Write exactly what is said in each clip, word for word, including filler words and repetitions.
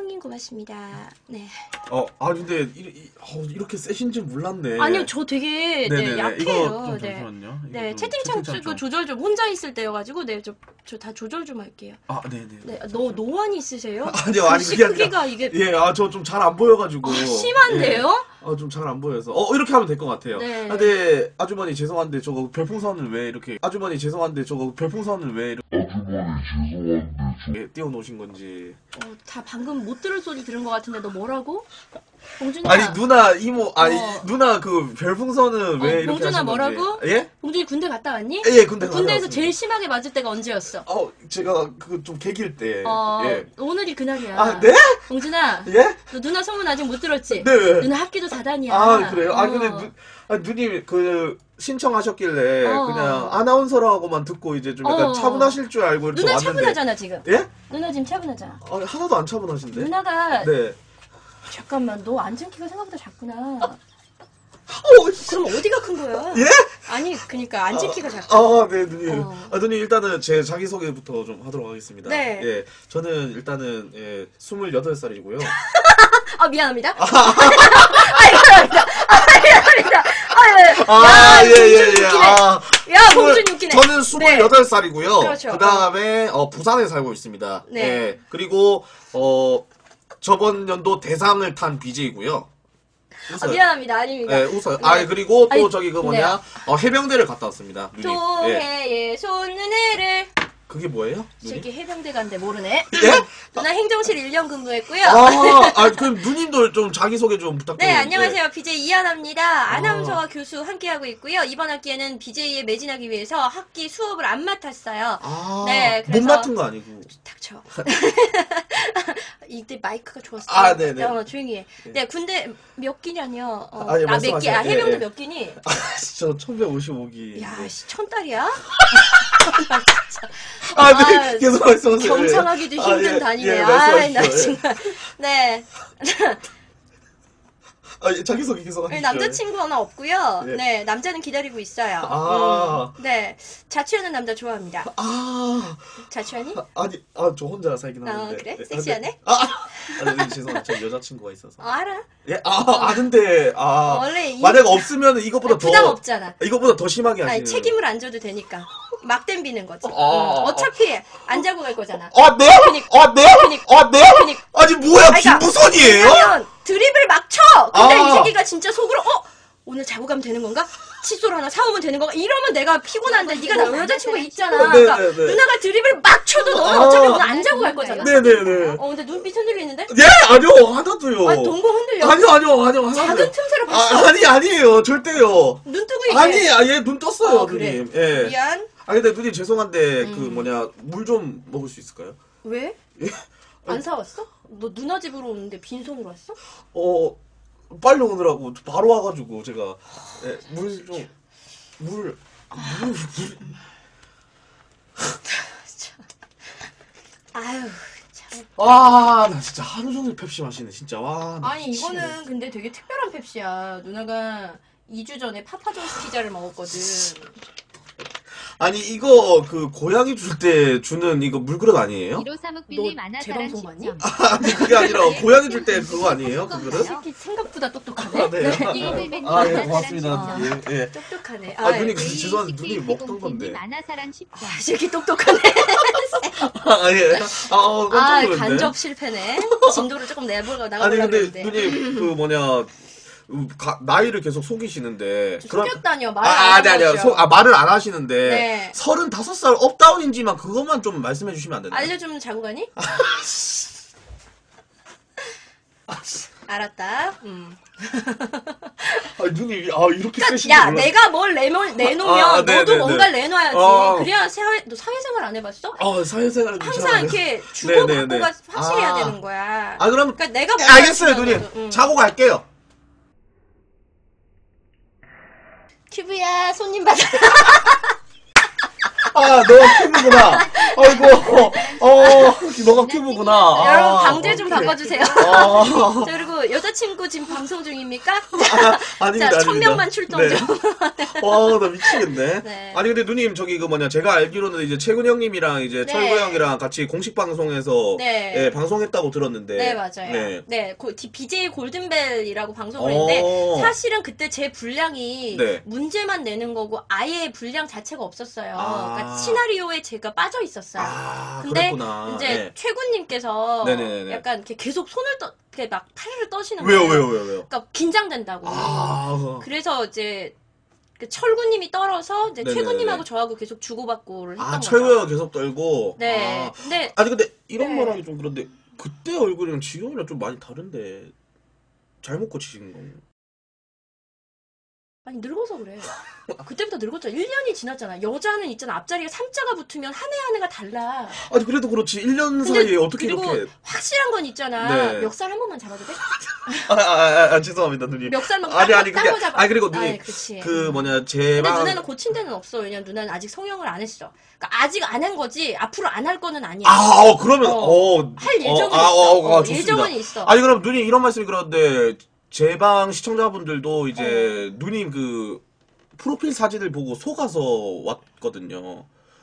형님 고맙습니다. 네. 어, 아 근데 이, 이, 어, 이렇게 세신지 몰랐네. 아니요, 저 되게 네, 약해요. 이거 좀 네. 잠시만요. 이거 네, 좀 채팅창 채팅창 그 좀. 조절 좀 혼자 있을 때여가지고 네, 저 저 다 조절 좀 할게요. 아, 네네. 네, 너 노안이 있으세요? 아니요, 아니 글씨 그게 아니라. 크기가 이게 예, 아 저 좀 잘 안 보여가지고. 아, 심한데요? 예. 아, 좀 잘 안 보여서. 어, 이렇게 하면 될 것 같아요. 네. 아, 근데 아주머니 죄송한데 저거 별풍선을 왜 이렇게? 아주머니 죄송한데 저거 별풍선을 왜 이렇게? 아주머니 죄송한데 저... 예, 띄워놓으신 건지. 어, 다 방금 못 들을 소리 들은 것 같은데 너 뭐라고? 봉준아. 아니 누나 이모 아니 어. 누나 그 별풍선은 왜 어, 이렇게 봉준아 하신 건지. 뭐라고? 예? 봉준이 군대 갔다 왔니? 예, 군대 갔다 군대에서 왔습니다. 제일 심하게 맞을 때가 언제였어? 어, 제가 그 좀 개길 때. 어, 예. 오늘이 그날이야. 아, 네? 봉준아, 예? 너 누나 소문 아직 못 들었지? 네. 누나 학기도 사단이야. 아, 그래요? 아, 어. 근데 누, 아, 누님 그 신청하셨길래 어. 그냥 아나운서라고만 듣고 이제 좀 약간 어. 차분하실 줄 알고 이렇게 누나 왔는데. 차분하잖아 지금. 예? 누나 지금 차분하잖아. 아, 하나도 안 차분하신데. 누나가 네. 잠깐만 너 앉은 키가 생각보다 작구나. 어, 씨. 그럼 어디가 큰 거야? 예? 아니 그니까 앉은 키가 작다. 아, 네, 누님. 어. 아, 누님, 일단은 제 자기소개부터 좀 하도록 하겠습니다. 네. 예. 저는 일단은, 예, 스물여덟 살이고요. 아 미안합니다. 아 미안합니다. 아 미안합니다. 아, 야, 예, 봉준이 예, 예. 웃기네. 아, 야, 스물- 봉준이 웃기네. 저는 스물여덟 살이고요. 그렇죠. 그 다음에, 어, 부산에 살고 있습니다. 네. 예. 그리고, 어, 저번 연도 대상을 탄 비제이고요. 아, 미안합니다. 아닙니다. 네, 웃어요. 아, 그리고 또 아니, 저기 그 뭐냐, 네. 어, 해병대를 갔다 왔습니다. 누님. 예. 조해의 손은혜를 그게 뭐예요? 누님? 저기 해병대 간데 모르네. 예? 누나 행정실 일 년 근무했고요. 아, 아, 그럼 누님도 좀 자기소개 좀 네, 부탁드립니다. 안녕하세요. 비제이 이하나입니다. 아나운서와 교수 함께하고 있고요. 이번 학기에는 비제이에 매진하기 위해서 학기 수업을 안 맡았어요. 아, 네, 못 그래서- 맡은 거 아니고. 닥쳐. 이때 마이크가 좋았어. 아, 네네. 어, 조용히 해. 네, 군대 몇 기냐뇨? 어, 아, 예, 아, 몇 기? 말씀하세요. 아, 예, 해병대 예. 몇 기니? 아, 저 천백오십오 기. 야, 씨, 천달이야? 아, 네, 아, 계속 말씀하세요. 경상하기도 예. 힘든 아, 예, 단위네. 예, 아이, 나 말씀하십시오. 정말. 네. 아, 예, 자기소개 계속 하시죠. 남자친구 하나 없고요. 예. 네, 남자는 기다리고 있어요. 아. 음, 네, 자취하는 남자 좋아합니다. 아, 자취하니? 아, 아니, 아, 저 혼자 살긴 아, 하는데. 그래? 예, 섹시하네? 아, 아, 아, 네, 죄송합니다. 저 여자친구가 있어서. 어, 알아. 예, 아, 아는데, 아, 원래 이- 만약 없으면 이것보다 더. 부담 없잖아. 이것보다 더 심하게 하시는. 아니, 책임을 안 져도 되니까. 막 댐비는 거지. 아, 음, 아, 어차피 안 자고 갈 거잖아. 아, 네? 그니까. 아, 네? 그니까. 아, 네? 그니까. 아니, 뭐야, 그러니까 김무선이에요? 왜냐면 드립을 막 쳐! 근데 아. 이 새끼가 진짜 속으로 어? 오늘 자고 가면 되는 건가? 칫솔 하나 사오면 되는 건가? 이러면 내가 피곤한데 네가 나 여자친구 있잖아. 네, 그러니까 네, 네. 누나가 드립을 막 쳐도 너는 아. 어차피 오늘 안 자고 갈 거잖아. 네네네. 어 근데 눈빛 흔들리는데? 예? 아니요, 하나도요. 아니 동공 흔들려. 아니요, 아니요, 아니요, 하나도요. 작은 틈새로 봤어. 아, 아니, 아니에요. 절대요. 눈 뜨고 얘기해. 아니, 아, 얘 눈 떴어요, 어, 그래. 누님. 예. 미안. 아, 근데 누님 죄송한데, 음. 그 뭐냐, 물 좀 먹을 수 있을까요? 왜? 예? 안 사왔어? 너 누나 집으로 오는데 빈손으로 왔어? 어, 빨리 오느라고 바로 와가지고 제가, 예, 물 좀, 물, 물, 물. 아유 참. 아, 나 진짜 하루 종일 펩시 마시네, 진짜. 와. 나 아니 미치겠네. 이거는 근데 되게 특별한 펩시야. 누나가 이 주 전에 파파존스 피자를 먹었거든. 아니, 이거, 그, 고양이 줄 때 주는 이거 물그릇 아니에요? 너 재방송 봤니? 아니, 그게 아니라, 고양이 줄 때 그거 아니에요? 그 그릇? 새끼 생각보다 똑똑하네. 아, 네. 아, 예, 고맙습니다. 예, 예. 똑똑하네. 아, 예. 누님, 그, 죄송한데, 누님 먹던 건데. 만화사랑 십 점. 이 새끼 똑똑하네. 아, 예. 아, 어, 아, 깜짝 놀랐네. 간접 실패네. 진도를 조금 내보고 아니, 나가보려고 근데, 했는데. 누님, 그 뭐냐, 음, 가, 나이를 계속 속이시는데. 속였다뇨. 아, 말을 아, 안 아니, 아니요. 해보죠. 속, 아, 말을 안 하시는데. 네. 서른다섯 살 업다운인지만 그것만 좀 말씀해 주시면 안 되나요? 알려주면 자고 가니? 알았다. 음. 아, 누님, 아, 이렇게 세신지 야, 몰랐 내가 뭘 내놓, 내놓으면 아, 아, 네, 너도 네, 뭔가를 네. 내놔야지. 어. 그래야 사회, 너 사회생활 안 해봤어? 아, 사회생활 항상 이렇게 주고 네, 네, 받고가 네. 확실해야 아. 되는 거야. 아, 그럼. 그러니까 내가 네, 뭔가 알겠어요, 주면 누님. 너도, 응. 자고 갈게요. 큐브야, 손님 받아. 아, 너가 큐브구나. 아이고, 어, 너가 큐브구나. 여러분 아, 방제 좀 오케이. 바꿔주세요. 아, 자, 그리고 여자친구 여자친구 지금 방송 중입니까? 아, 아닙니다. 자, 천 아닙니다. 명만 출동 네. 좀. 와, 나 미치겠네. 네. 아니 근데 누님 저기 그 뭐냐 제가 알기로는 이제 최근 형님이랑 이제 네. 철구 형이랑 같이 공식 방송에서 네. 예, 방송했다고 들었는데. 네, 맞아요. 네. 네, 고- 디- 비제이 골든벨이라고 방송을 어. 했는데 사실은 그때 제 분량이 네. 문제만 내는 거고 아예 분량 자체가 없었어요. 아. 그러니까 시나리오에 제가 빠져 있었어요. 아, 근데 그랬구나. 이제 네. 최군님께서 네네네네. 약간 이렇게 계속 손을 떠, 이렇게 막 팔을 떠시는 왜요, 거예요. 왜요, 왜요, 왜요? 그러니까 긴장된다고. 아, 그래서 이제 그 철구님이 떨어서 이제 네네네네. 최군님하고 저하고 계속 주고받고를 했던 아, 거죠. 철구 형 계속 떨고. 네. 아. 근데 아니 근데 이런 네. 말하기 좀 그런데 그때 얼굴이랑 지금이랑 좀 많이 다른데 잘못 고치신 건가요? 아니 늙어서 그래. 그때부터 늙었잖아. 일 년이 지났잖아. 여자는 있잖아. 앞자리에 삼자가 붙으면 한 해 한 해가 달라. 아니 그래도 그렇지 일 년 근데 사이에 어떻게 그리고 이렇게 확실한 건 있잖아. 네. 멱살 한 번만 잡아도 돼? 아, 아, 아, 아, 죄송합니다 누님. 멱살만 아니 아니 딴 그게 거 잡아. 아니 그리고 누님 아이, 그치. 그 뭐냐 근데 제방 누나는 고친 데는 없어. 왜냐면 누나는 아직 성형을 안 했어. 그러니까 아직 안 한 거지. 앞으로 안 할 거는 아니야. 아 어, 그러면 어. 어, 할 예정은 어, 아, 있어. 어, 어, 어, 좋습니다. 예정은 있어. 아니 그럼 누님 이런 말씀이 그런데 제방 시청자분들도 이제 어. 누님 그 프로필 사진을 보고 속아서 왔거든요.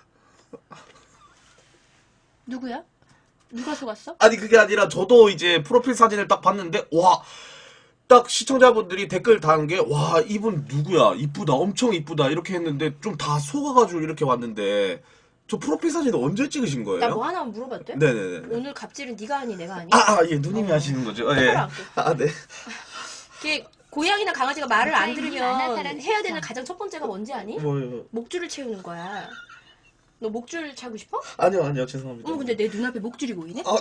누구야? 누가 속았어? 아니 그게 아니라 저도 이제 프로필 사진을 딱 봤는데 와 딱 시청자분들이 댓글 단 게 와 이분 누구야 이쁘다 엄청 이쁘다 이렇게 했는데 좀 다 속아가지고 이렇게 왔는데 저 프로필 사진 언제 찍으신 거예요? 나 뭐 하나 물어봐도 돼? 네네네. 오늘 갑질은 네가 하니 내가 하니? 아예 누님이 어. 하시는 거죠? 예. 똑바로 앉고. 아 네. 이게 고양이나 강아지가 말을 안 목사님이 들으면 아나타란 해야 되는 시점. 가장 첫 번째가 뭔지 아니? 뭐요? 목줄을 채우는 거야. 너 목줄 차고 싶어? 아니요 아니요 죄송합니다. 어머 근데 내 눈앞에 목줄이 보이네? 아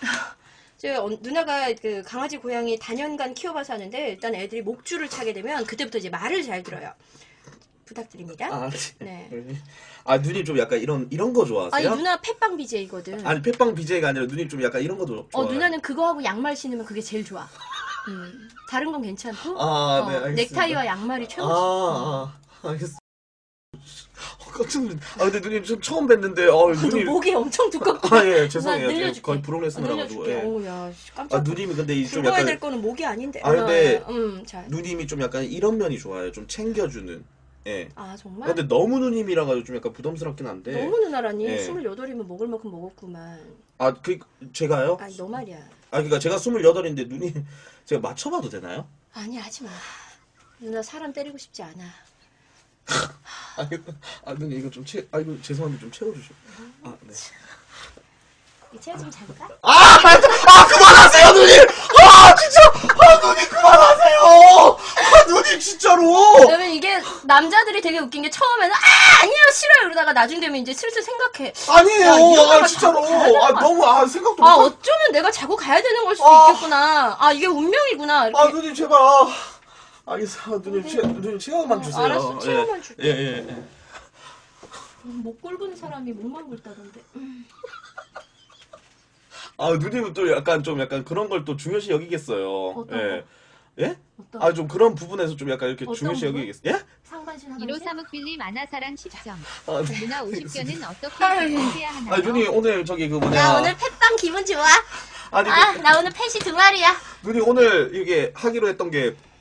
저 어, 누나가 그 강아지 고양이 다년간 키워봐서 하는데 일단 애들이 목줄을 차게 되면 그때부터 이제 말을 잘 들어요. 부탁드립니다. 아, 네. 아 누님 좀 약간 이런 이런 거 좋아하세요? 아니 누나 펫빵 비제이거든. 아니 펫빵 비제이가 아니라 누님 좀 약간 이런 거 좋아해요. 어 누나는 그거 하고 양말 신으면 그게 제일 좋아. 음. 다른 건 괜찮고. 아, 어, 네, 알겠습니다. 넥타이와 양말이 최고지. 아, 아, 알겠어. 어, 깜짝 놀랐. 아, 근데 누님 좀 처음 뵀는데, 어, 너 누님. 목이 엄청 두껍고. 아, 예, 죄송해요. 누나 제가 늘려줄게. 거의 프로레슬러라 가지고. 늘려줄게. 예. 어우 야 깜짝. 아, 누님이 근데 이좀 굵어야 약간 될 거는 목이 아닌데. 아, 근데 어, 음, 잘. 누님이 좀 약간 이런 면이 좋아요. 좀 챙겨주는. 예. 아 정말? 근데 너무 누님이라 가지고 좀 약간 부담스럽긴 한데. 너무 누나라니. 네. 스물여덟이면 먹을 만큼 먹었구만. 아, 그 제가요? 아니 너 말이야. 아, 그러니까 제가 스물여덟인데 누님 제가 맞춰봐도 되나요? 아니 하지 마. 누나 사람 때리고 싶지 않아. 아, 이거, 아, 누님 이거 좀 채, 아, 이거 죄송한데 좀 채워주시오. 아, 네. 이 체어 좀 잡을까? 아, 아, 그만하세요, 누님! 아, 진짜! 아, 누님, 그만하세요! 아, 누님, 진짜로! 왜냐면 이게 남자들이 되게 웃긴 게 처음에는 아 아니요 싫어요 이러다가 나중 되면 이제 슬슬 생각해. 아니에요! 야, 이러다가 아, 진짜로! 자꾸 가야 되는 아, 거 너무, 아, 생각도 아 못 어쩌면 내가 자고 가야 되는 걸 수도 아. 있겠구나. 아 이게 운명이구나. 이렇게. 아, 누님, 제발. 아, 알겠어. 아, 누님, 체, 누님, 체험만 어, 주세요. 알았어, 체험만 줄게. 예, 예, 예. 목 굵은 사람이 목만 굵다던데. 음. 아, 누님은 또 약간 좀 약간 그런 걸 또 중요시 여기겠어요. 어떤 예. 예? 어떤 아, 좀 그런 부분에서 좀 약간 이렇게 어떤 중요시 부분? 여기겠어요. 예? 상반신 하반신? 일오삼육빌님 아나사랑 십 점. 아, 네. 누나 오십 견은 어떻게 아유. 해야 하나요? 아, 누님, 오늘 저기 그 뭐냐. 야 오늘 펫빵 기분 좋아? 아니, 아 그, 나 오늘 펫이 두 마리야. 누님 오늘 이게 하기로 했던 게